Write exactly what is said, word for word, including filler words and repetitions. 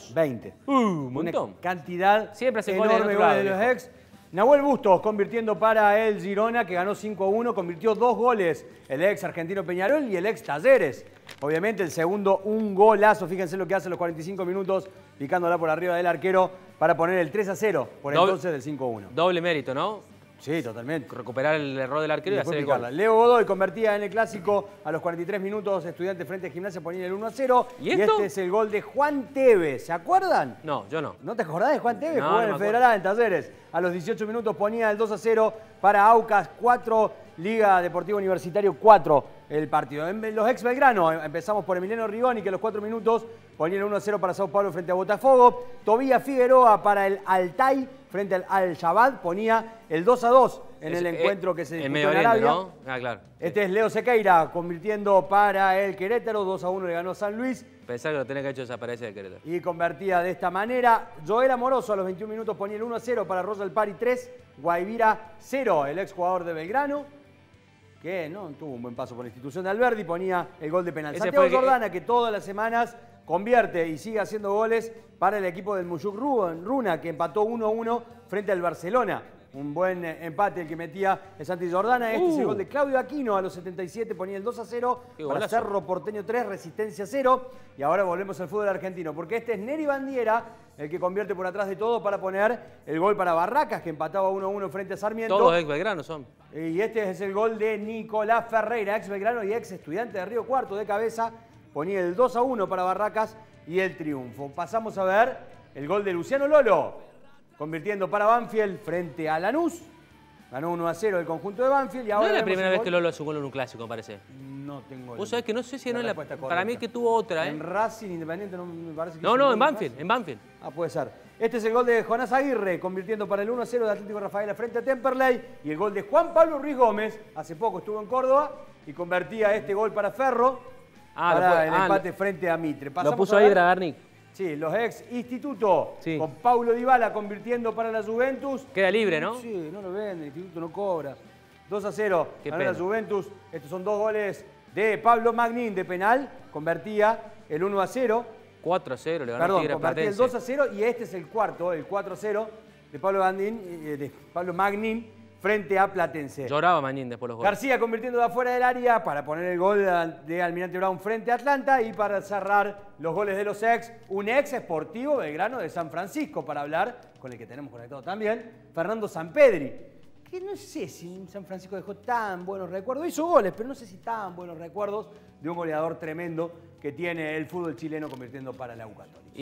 ¿Cuántos? veinte. Uh, un montón. Una cantidad Siempre hacen enorme goles de en otro goles de lado, los ex. Nahuel Bustos convirtiendo para el Girona, que ganó cinco a uno, convirtió dos goles, el ex argentino Peñarol y el ex Talleres. Obviamente el segundo, un golazo, fíjense lo que hace a los cuarenta y cinco minutos, picándola por arriba del arquero para poner el tres a cero, por Doble, entonces del cinco a uno. Doble mérito, ¿no? Sí, totalmente. Recuperar el error del arquero y, y hacer el gol. Leo Godoy convertía en el clásico a los cuarenta y tres minutos, Estudiantes frente a Gimnasia ponía el uno a cero. ¿Y, y este es el gol de Juan Tevez, ¿se acuerdan? No, yo no. ¿No te acordás de Juan Tevez? No, Jugó no en el me Federal A en Talleres. A los dieciocho minutos ponía el dos a cero para Aucas, cuatro, Liga Deportiva Universitario cuatro el partido. En los ex Belgrano, empezamos por Emiliano Rigoni, que a los cuatro minutos ponía el uno a cero para Sao Paulo frente a Botafogo. Tobías Figueroa para el Altay frente al Al-Shabaab ponía el dos a dos en es, el encuentro que se disputó en, Medio en Oriente, Arabia. ¿no? Ah, claro. Este es Leo Sequeira convirtiendo para el Querétaro, dos a uno le ganó San Luis. Pensá que lo tenés que haber hecho desaparecer el Querétaro. Y convertía de esta manera. Joel Amoroso a los veintiún minutos ponía el uno a cero para Royal Party tres, Guaivira cero, el exjugador de Belgrano, que no tuvo un buen paso por la institución de Alberdi, ponía el gol de penal. Ese Santiago fue que... Jordana, que todas las semanas convierte y sigue haciendo goles para el equipo del Mujuk Runa, que empató uno a uno frente al Barcelona. Un buen empate el que metía el Santi Jordana. Este uh. es el gol de Claudio Aquino a los setenta y siete, ponía el dos a cero para Cerro Porteño tres, Resistencia cero. Y ahora volvemos al fútbol argentino, porque este es Neri Bandiera, el que convierte por atrás de todo para poner el gol para Barracas, que empataba uno a uno frente a Sarmiento. Todos ex Belgrano son. Y este es el gol de Nicolás Ferreira, ex Belgrano y ex Estudiante de Río Cuarto, de cabeza. Ponía el dos a uno para Barracas y el triunfo. Pasamos a ver el gol de Luciano Lolo, convirtiendo para Banfield frente a Lanús. Ganó uno a cero el conjunto de Banfield. Y ahora no es la primera vez gol. que Lolo hace un gol en un clásico, me parece. No tengo Vos sabés que no sé si no es la... Para correcta. mí es que tuvo otra, ¿eh? En Racing Independiente no me parece que... No, no, en Banfield, en Banfield. Ah, puede ser. Este es el gol de Jonás Aguirre, convirtiendo para el uno a cero de Atlético Rafaela frente a Temperley. Y el gol de Juan Pablo Ruiz Gómez, hace poco estuvo en Córdoba, y convertía este gol para Ferro, ah, para puede, el ah, empate lo, frente a Mitre. Pasamos lo puso ahí Dragarnik. Sí, los ex Instituto, sí. con Paulo Dybala convirtiendo para la Juventus. Queda libre, ¿no? Sí, no lo vende, el Instituto no cobra. dos a cero para la Juventus. Estos son dos goles de Pablo Magnin de penal. Convertía el uno a cero. cuatro a cero le ganó Perdón, Tigre convertía Platense. el dos a cero y este es el cuarto, el cuatro a cero de Pablo, Magnin, de Pablo Magnin frente a Platense. Lloraba Magnin después los goles. García convirtiendo de afuera del área para poner el gol de Almirante Brown frente a Atlanta y para cerrar los goles de los ex, un ex Sportivo Belgrano de San Francisco, para hablar con el que tenemos conectado también, Fernando Sampedri, que no sé si San Francisco dejó tan buenos recuerdos, hizo goles, pero no sé si tan buenos recuerdos de un goleador tremendo que tiene el fútbol chileno convirtiendo para la U Católica.